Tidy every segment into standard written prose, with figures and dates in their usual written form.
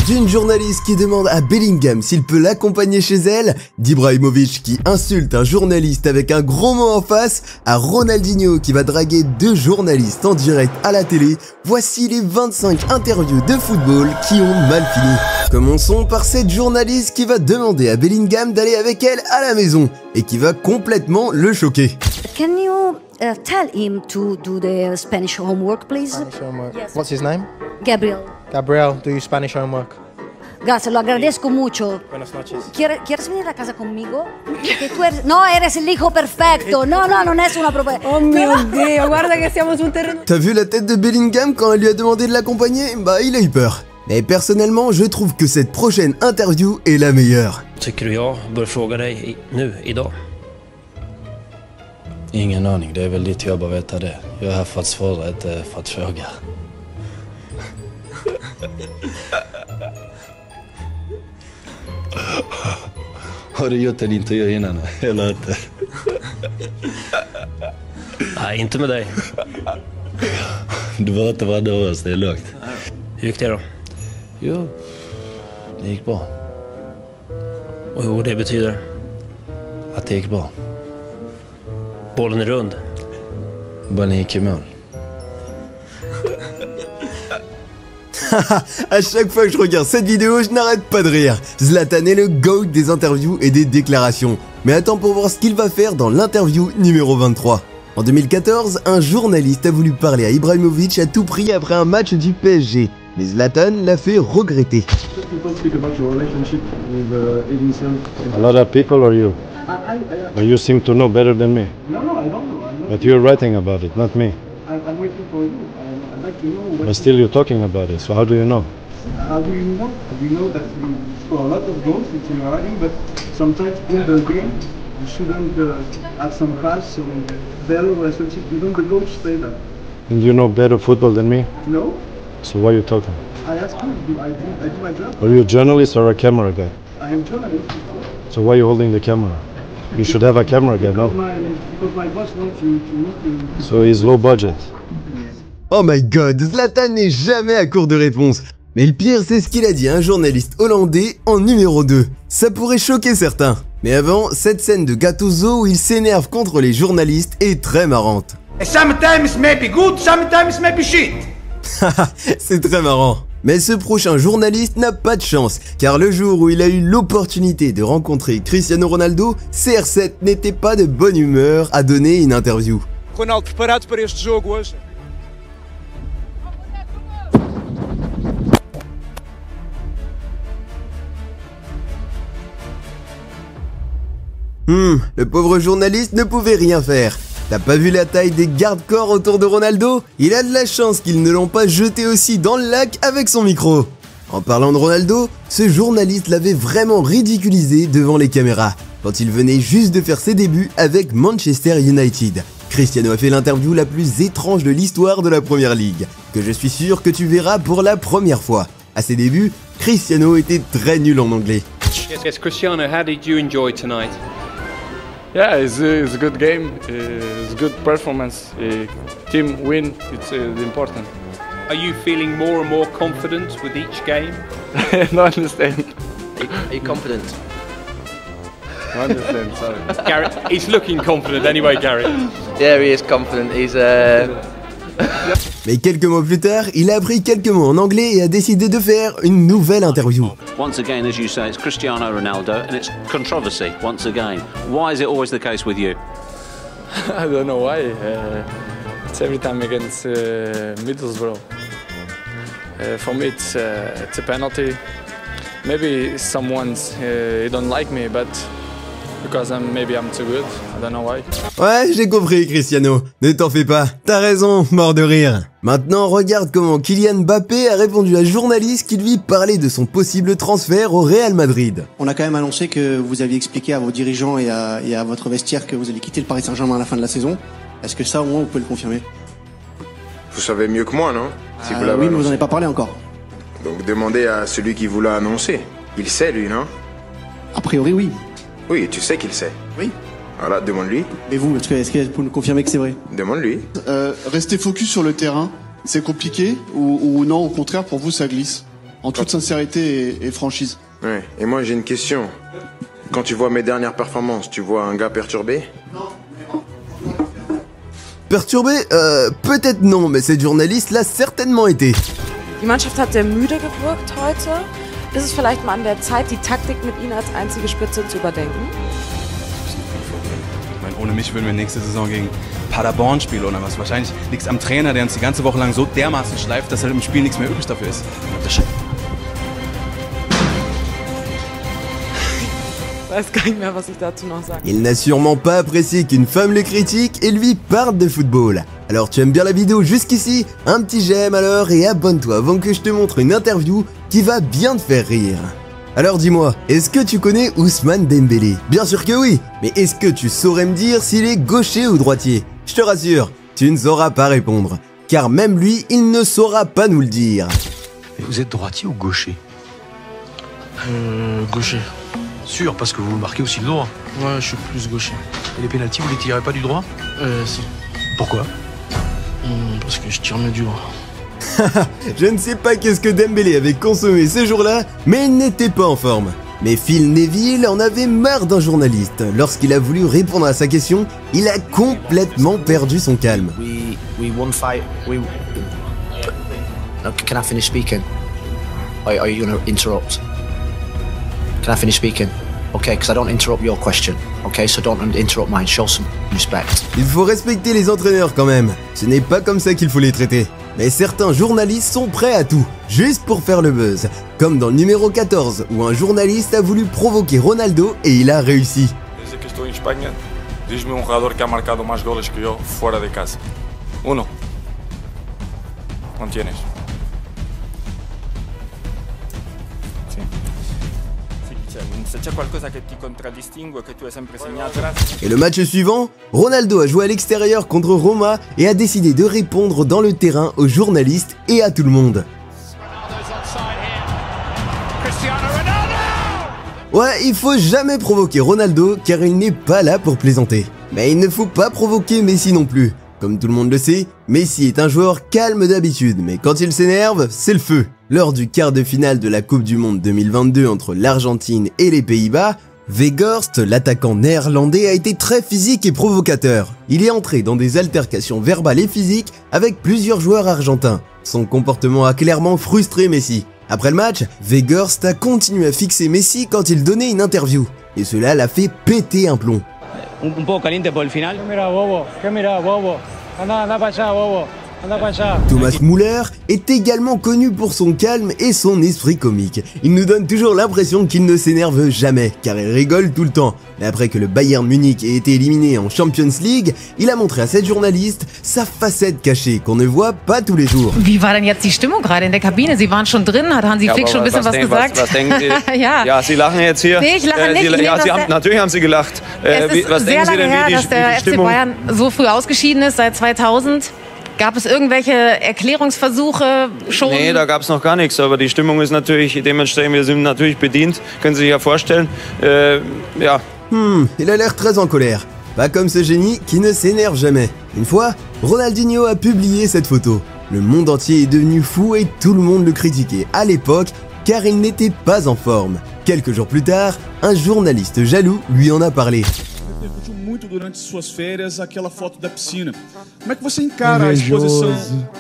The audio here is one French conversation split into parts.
D'une journaliste qui demande à Bellingham s'il peut l'accompagner chez elle, d'Ibrahimovic qui insulte un journaliste avec un gros mot en face, à Ronaldinho qui va draguer 2 journalistes en direct à la télé, voici les 25 interviews de football qui ont mal fini. Commençons par cette journaliste qui va demander à Bellingham d'aller avec elle à la maison et qui va complètement le choquer. Can you tell him to do the Spanish homework, please? Spanish homework. Yes. What's his name? Gabriel. Gabriel, do your Spanish homework. Gracias, lo agradezco mucho. Buenas noches. ¿Quieres venir a casa conmigo? Perché tu eres il hijo perfetto. No, non è una proposta. Oh mio Dio, guarda che siamo su un terreno. T'as vu la tête de Bellingham quand elle lui a demandé de l'accompagner? Bah il a eu peur. Mais personnellement, je trouve que cette prochaine interview est la meilleure. Tycker du jag bör fråga dig nu, idag? Ingen aning, det är väl ditt jobb att veta det. Jag är här för att svara, inte för att fråga. Har du gjort en intervju innan, eller inte? Nej, inte med dig. Du var inte vara nervös, det är lugnt. Hur gick det då? Jo, det gick bra. Och det betyder? Att det gick bra. Bollen är rund. Bollen gick i mål. À chaque fois que je regarde cette vidéo, je n'arrête pas de rire. Zlatan est le GOAT des interviews et des déclarations. Mais attends pour voir ce qu'il va faire dans l'interview numéro 23. En 2014, un journaliste a voulu parler à Ibrahimovic à tout prix après un match du PSG. Mais Zlatan l'a fait regretter. A lot of people or you? But you seem to know better than me. No, I don't know. But you're writing about it, not me. I'm waiting for you. I'd like to know. But still you're talking about it, so how do you know? How do you know? We know that you score a lot of goals, it's in your writing, but sometimes in the game you shouldn't have some pass, some better or something. Even the goals say that. And you know better football than me? No? So why are you talking? I ask you, I do my job. Are you a journalist or a camera guy? I am journalist. So why are you holding the camera? You should have a camera guy, no? Because my boss wants you to meet the... So he's low budget. Oh my god, Zlatan n'est jamais à court de réponse. Mais le pire, c'est ce qu'il a dit à un journaliste hollandais en numéro 2. Ça pourrait choquer certains. Mais avant, cette scène de Gattuso où il s'énerve contre les journalistes est très marrante. Sometimes maybe good, sometimes maybe shit. C'est très marrant. Mais ce prochain journaliste n'a pas de chance, car le jour où il a eu l'opportunité de rencontrer Cristiano Ronaldo, CR7 n'était pas de bonne humeur à donner une interview. Ronaldo, preparado para este jogo hoje? Le pauvre journaliste ne pouvait rien faire. T'as pas vu la taille des garde-corps autour de Ronaldo? Il a de la chance qu'ils ne l'ont pas jeté aussi dans le lac avec son micro. En parlant de Ronaldo, ce journaliste l'avait vraiment ridiculisé devant les caméras, quand il venait juste de faire ses débuts avec Manchester United. Cristiano a fait l'interview la plus étrange de l'histoire de la Première Ligue, que je suis sûr que tu verras pour la première fois. À ses débuts, Cristiano était très nul en anglais. Yes, Cristiano, how did you enjoy tonight? Yeah, it's a good game. It's a good performance. Team win. It's important. Are you feeling more and more confident with each game? No understand. Are you confident? No understand. Sorry. Garrett, he's looking confident anyway, Garrett. Yeah, he is confident. He's Mais quelques mois plus tard, il a appris quelques mots en anglais et a décidé de faire une nouvelle interview. Once again, as you say, it's Cristiano Ronaldo and it's controversy once again. Why is it always the case with you? I don't know why. It's every time against Middlesbrough. For me, it's a penalty. Maybe someone's don't like me, but because maybe I'm too good. I don't know why. Ouais, j'ai compris, Cristiano. Ne t'en fais pas. T'as raison, mort de rire. Maintenant, regarde comment Kylian Mbappé a répondu à un journaliste qui lui parlait de son possible transfert au Real Madrid. On a quand même annoncé que vous aviez expliqué à vos dirigeants et à votre vestiaire que vous allez quitter le Paris Saint-Germain à la fin de la saison. Est-ce que ça, au moins, vous pouvez le confirmer? Vous savez mieux que moi, non? Si vous l'avez oui, mais vous annoncé. n'en avez pas parlé encore. Donc demandez à celui qui vous l'a annoncé. Il sait, lui, non? A priori, oui. Oui, tu sais qu'il sait. Oui. Voilà, demande-lui. Mais vous, est-ce que vous pouvez nous confirmer que c'est vrai? Demande-lui. Rester focus sur le terrain, c'est compliqué ou non, au contraire, pour vous, ça glisse? En toute sincérité et franchise. Ouais, et moi j'ai une question. Quand tu vois mes dernières performances, tu vois un gars perturbé? Perturbé? Peut-être non, mais cette journaliste l'a certainement été. Die Mannschaft hat sehr müde gewirkt heute. Ist es vielleicht mal an der Zeit, die Taktik mit Ihnen als einzige Spitze zu überdenken? Ich meine, ohne mich würden wir nächste Saison gegen Paderborn spielen oder was. Wahrscheinlich liegt es am Trainer, der uns die ganze Woche lang so dermaßen schleift, dass halt im Spiel nichts mehr übrig dafür ist. Ich weiß gar nicht mehr, was ich dazu noch sagen. Il n'a sûrement pas apprécié qu'une femme le critique et lui parle de football. Alors tu aimes bien la vidéo jusqu'ici? Un petit j'aime alors et abonne-toi avant que je te montre une interview qui va bien te faire rire. Alors dis-moi, est-ce que tu connais Ousmane Dembélé? Bien sûr que oui, mais est-ce que tu saurais me dire s'il est gaucher ou droitier? Je te rassure, tu ne sauras pas répondre, car même lui, il ne saura pas nous le dire. Mais vous êtes droitier ou gaucher? Gaucher. Sûr, parce que vous marquez aussi le droit. Ouais, je suis plus gaucher. Et les pénaltys, vous les tirez pas du droit? Si. Pourquoi? Parce que je tire mieux du droit. Je ne sais pas qu'est-ce que Dembélé avait consommé ce jour-là, mais il n'était pas en forme. Mais Phil Neville en avait marre d'un journaliste. Lorsqu'il a voulu répondre à sa question, il a complètement perdu son calme. We won fight. Can I finish speaking? Are you gonna interrupt? Can I finish speaking? Okay, because I don't interrupt your question. Okay, so don't interrupt mine. Show some respect. Il faut respecter les entraîneurs quand même. Ce n'est pas comme ça qu'il faut les traiter. Mais certains journalistes sont prêts à tout, juste pour faire le buzz. Comme dans le numéro 14, où un journaliste a voulu provoquer Ronaldo et il a réussi. Desde que estou em Espanha, diz-me jogador que ha marcado mais goles que eu fora de casa. Uno. Não tienes. Se c'è qualcosa che ti contraddistingue, che tu hai sempre segnato. Et le match suivant, Ronaldo a joué à l'extérieur contre Roma et a décidé de répondre dans le terrain aux journalistes et à tout le monde. Ouais, il faut jamais provoquer Ronaldo car il n'est pas là pour plaisanter. Mais il ne faut pas provoquer Messi non plus. Comme tout le monde le sait, Messi est un joueur calme d'habitude, mais quand il s'énerve, c'est le feu. Lors du quart de finale de la Coupe du Monde 2022 entre l'Argentine et les Pays-Bas, Weghorst, l'attaquant néerlandais, a été très physique et provocateur. Il est entré dans des altercations verbales et physiques avec plusieurs joueurs argentins. Son comportement a clairement frustré Messi. Après le match, Weghorst a continué à fixer Messi quand il donnait une interview. Et cela l'a fait péter un plomb. Un poco caliente por el final. ¿Qué mira, bobo? Anda para allá, bobo. Thomas Müller est également connu pour son calme et son esprit comique. Il nous donne toujours l'impression qu'il ne s'énerve jamais, car il rigole tout le temps. Mais après que le Bayern Munich ait été éliminé en Champions League, il a montré à cette journaliste sa facette cachée qu'on ne voit pas tous les jours. Wie war denn jetzt die Stimmung gerade in der Kabine? Sie waren schon drin, hat Hansi Flick schon ein bisschen was gesagt? Was denken Sie? Ja. Ja, Sie lachen jetzt hier. Nee, ich lache nicht. Natürlich haben Sie gelacht. Was denken Sie denn, wie die Stimmung? FC Bayern so früh ausgeschieden ist, seit 2000. Gab es irgendwelche Erklärungsversuche schon? Nee, da gab es noch gar nichts, aber die Stimmung ist natürlich dementsprechend, wir sind natürlich bedient, können Sie sich ja vorstellen, ja. Il a l'air très en colère. Pas comme ce génie qui ne s'énerve jamais. Une fois, Ronaldinho a publié cette photo. Le monde entier est devenu fou et tout le monde le critiquait à l'époque car il n'était pas en forme. Quelques jours plus tard, un journaliste jaloux lui en a parlé. Repercutiu muito durante suas férias aquela foto da piscina. Como é que você encara a exposição?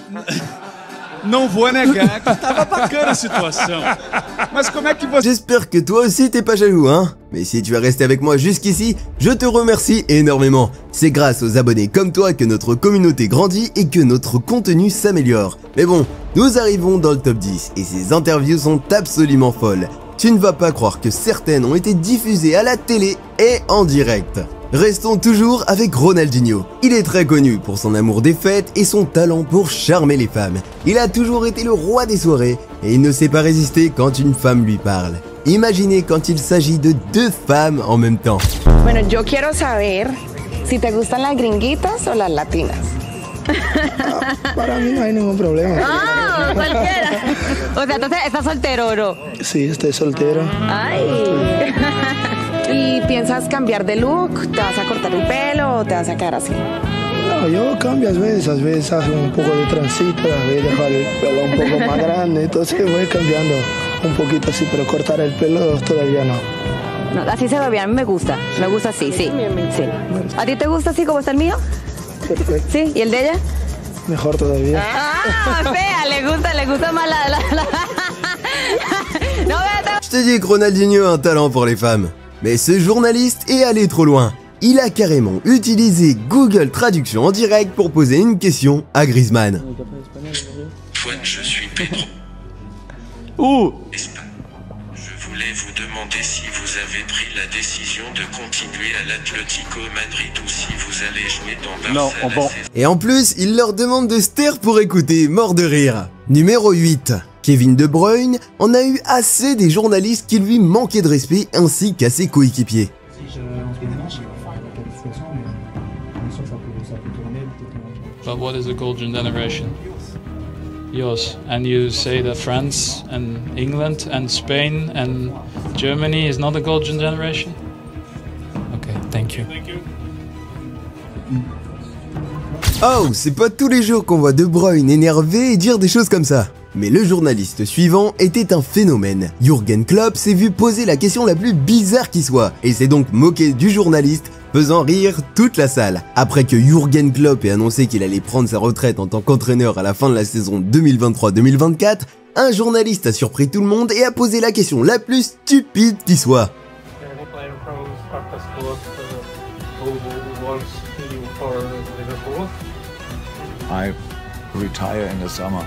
Não vou negar que tava bacana a situação. Mas como é que você... J'espère que toi aussi t'es pas jaloux, hein? Mais si tu es resté avec moi jusqu'ici, je te remercie énormément. C'est grâce aux abonnés comme toi que notre communauté grandit et que notre contenu s'améliore. Mais bon, nous arrivons dans le top 10 et ces interviews sont absolument folles. Tu ne vas pas croire que certaines ont été diffusées à la télé et en direct. Restons toujours avec Ronaldinho. Il est très connu pour son amour des fêtes et son talent pour charmer les femmes. Il a toujours été le roi des soirées et il ne sait pas résister quand une femme lui parle. Imaginez quand il s'agit de deux femmes en même temps. Bueno, yo quiero saber si te gustan las gringuitas o las latinas. Para mí no hay ningún problema. Ah, cualquiera. O sea, entonces, ¿estás soltero o no? Sí, estoy soltero. Ay. ¿Y piensas cambiar de look? ¿Te vas a cortar el pelo o te vas a quedar así? No, No, yo cambio a veces hago un poco de transito, a veces dejo el pelo un poco más grande, entonces voy cambiando un poquito así, pero cortar el pelo todavía no. No, así se ve bien, a mí me gusta así, sí. ¿A ti te gusta así como está el mío? Perfecto. ¿Sí? ¿Y el de ella? Mejor todavía. Ah, fea, le gusta más la... No, Je te dis que Ronaldinho a un talent pour les femmes. Mais ce journaliste est allé trop loin. Il a carrément utilisé Google Traduction en direct pour poser une question à Griezmann. Je suis Pedro. Où? Je voulais vous demander si vous avez pris la décision de continuer à l'Atlético Madrid ou si vous allez jouer dans Barça la saison. Et en plus, il leur demande de se taire pour écouter, mort de rire. Numéro 8. Kevin De Bruyne en a eu assez des journalistes qui lui manquaient de respect ainsi qu'à ses coéquipiers. But what is the golden generation? Yours. And you say that France and England and Spain and Germany is not a golden generation? Okay, thank you. Oh, c'est pas tous les jours qu'on voit De Bruyne énervé et dire des choses comme ça. Mais le journaliste suivant était un phénomène. Jürgen Klopp s'est vu poser la question la plus bizarre qui soit, et s'est donc moqué du journaliste, faisant rire toute la salle. Après que Jürgen Klopp ait annoncé qu'il allait prendre sa retraite en tant qu'entraîneur à la fin de la saison 2023-2024, un journaliste a surpris tout le monde et a posé la question la plus stupide qui soit. I retire in the summer.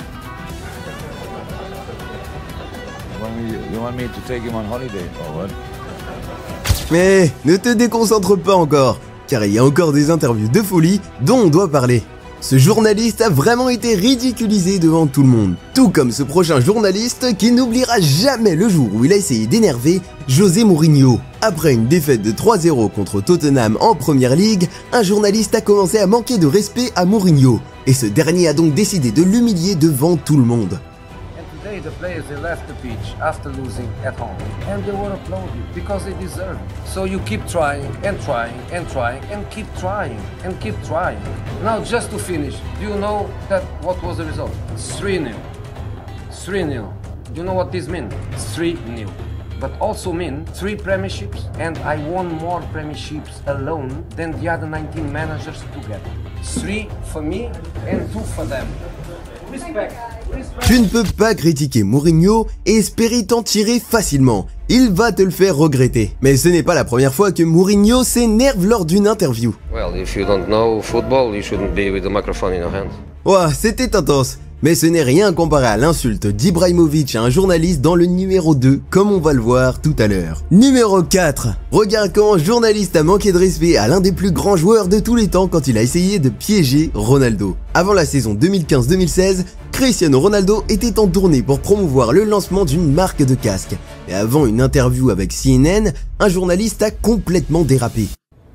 You want me to take him on holiday or what? Mais ne te déconcentre pas encore, car il y a encore des interviews de folie dont on doit parler. Ce journaliste a vraiment été ridiculisé devant tout le monde, tout comme ce prochain journaliste qui n'oubliera jamais le jour où il a essayé d'énerver José Mourinho. Après une défaite de 3-0 contre Tottenham en Première Ligue, un journaliste a commencé à manquer de respect à Mourinho, et ce dernier a donc décidé de l'humilier devant tout le monde. Today the players, they left the pitch after losing at home and they were applauded because they deserve it. So you keep trying and trying and trying and keep trying and keep trying. Now just to finish, do you know that what was the result? 3-0. 3-0. Do you know what this means? 3-0. But also mean 3 premierships, and I won more premierships alone than the other 19 managers together. 3 for me and 2 for them. Respect. Tu ne peux pas critiquer Mourinho et espérer t'en tirer facilement. Il va te le faire regretter. Mais ce n'est pas la première fois que Mourinho s'énerve lors d'une interview. Well, if you don't know football, you shouldn't be with the microphone in your hand. Ouah, c'était intense. Mais ce n'est rien comparé à l'insulte d'Ibrahimovic à un journaliste dans le numéro 2, comme on va le voir tout à l'heure. Numéro 4. Regarde comment un journaliste a manqué de respect à l'un des plus grands joueurs de tous les temps quand il a essayé de piéger Ronaldo. Avant la saison 2015-2016, Cristiano Ronaldo était en tournée pour promouvoir le lancement d'une marque de casque. Et avant une interview avec CNN, un journaliste a complètement dérapé.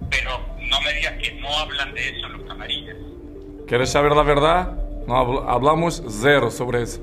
¿Quieres saber la verdad? No hablamos cero sobre eso.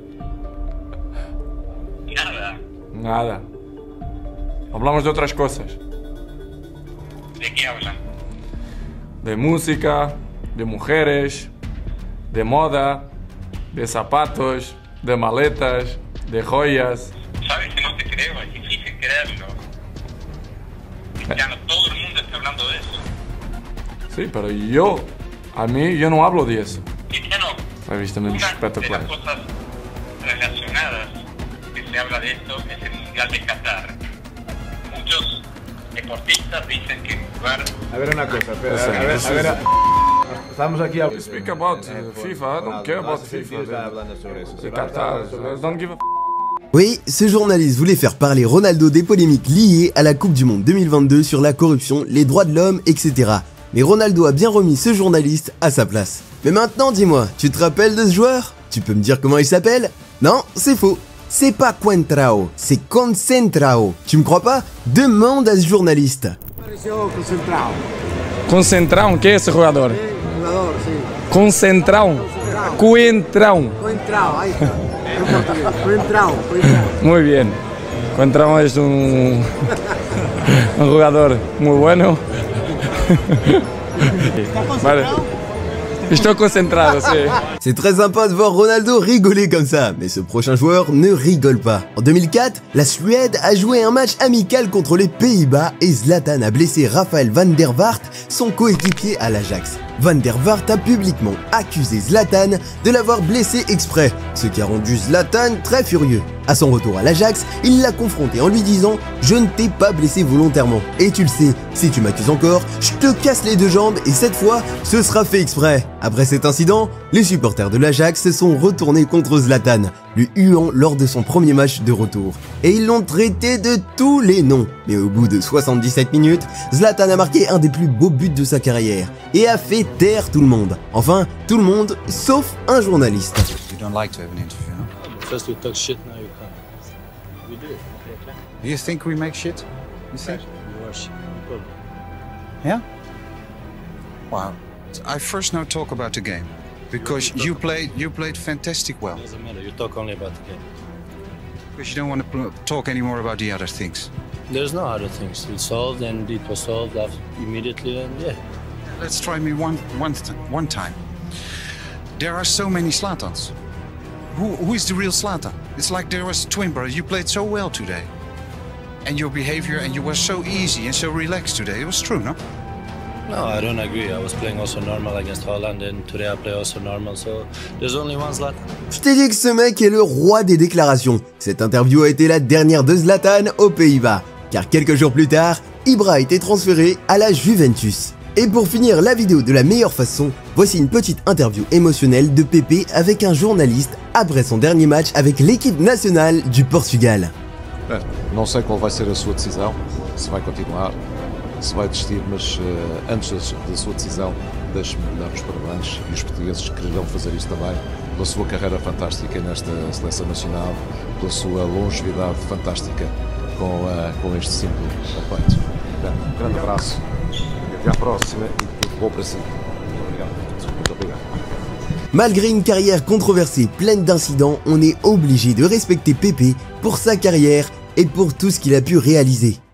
Nada. Nada. Hablamos de otras cosas. ¿De qué hablan? De música, de mujeres, de moda, de zapatos, de maletas, de joyas. Sabes que no te creo, es difícil creerlo. Cristiano, todo el mundo está hablando de eso. Sí, pero yo no hablo de eso. Cristiano, una de las cosas relacionadas que se habla de esto es el Mundial de Qatar. Muchos deportistas dicen que jugar... A ver una cosa, a ver. Estamos aquí a... Speak about FIFA, I don't care about FIFA. De Qatar, don't give a... Oui, ce journaliste voulait faire parler Ronaldo des polémiques liées à la Coupe du Monde 2022 sur la corruption, les droits de l'homme, etc. Mais Ronaldo a bien remis ce journaliste à sa place. Mais maintenant, dis-moi, tu te rappelles de ce joueur? Tu peux me dire comment il s'appelle? Non, c'est faux. C'est pas Coentrao, c'est Concentrao. Tu me crois pas? Demande à ce journaliste. Concentrao, ¿qué es ese jugador? Jugador, sí. Concentrao. Coentrao. Coentrao, ahí está. Coentrao. Muy bien. Coentrao es un jugador muy bueno. Vale. Estoy concentrado, sí. C'est très sympa de voir Ronaldo rigoler comme ça, mais ce prochain joueur ne rigole pas. En 2004, la Suède a joué un match amical contre les Pays-Bas et Zlatan a blessé Rafael van der Vaart, son coéquipier à l'Ajax. Van der Vaart a publiquement accusé Zlatan de l'avoir blessé exprès, ce qui a rendu Zlatan très furieux. À son retour à l'Ajax, il l'a confronté en lui disant « Je ne t'ai pas blessé volontairement, et tu le sais, si tu m'accuses encore, je te casse les deux jambes et cette fois, ce sera fait exprès ». Après cet incident, les supporters de l'Ajax se sont retournés contre Zlatan, lui huant lors de son premier match de retour. Et ils l'ont traité de tous les noms. Mais au bout de 77 minutes, Zlatan a marqué un des plus beaux buts de sa carrière et a fait taire tout le monde. Enfin, tout le monde, sauf un journaliste. You don't like to have an interview, no? First we talk shit, now you can't. We do it. Do you think we make shit? You think? You are shit. Yeah? Wow. I first now talk about the game. Because you played fantastic well. Doesn't matter, you talk only about the game. Because you don't want to talk anymore about the other things. There's no other things. It's solved and it was solved immediately and yeah. Let's try me one time. There are so many Zlatans. Who is the real Zlatan? It's like there was a twin brother. You played so well today. And your behavior, and you were so easy and so relaxed today. It was true, no? No, I don't agree. I was playing also normal against Holland and today I play also normal. So there's only one Zlatan. Je t'ai dit que ce mec est le roi des déclarations. Cette interview a été la dernière de Zlatan aux Pays-Bas. Car quelques jours plus tard, Ibra a été transféré à la Juventus. Et pour finir la vidéo de la meilleure façon, voici une petite interview émotionnelle de Pepe avec un journaliste après son dernier match avec l'équipe nationale du Portugal. Não sei qual vai ser a sua decisão, se vai continuar, se vai desistir, mas antes da sua decisão, deixe-me dar os parabéns e os portugueses quererão fazer isso também, pela sua carreira fantástica nesta seleção nacional, pela sua longevidade fantástica com este símbolo ao peito. Um grande abraço e até à próxima e tudo bom para si. Muito obrigado. Malgré une carrière controversée pleine d'incidents, on est obligé de respecter Pepe pour sa carrière et pour tout ce qu'il a pu réaliser.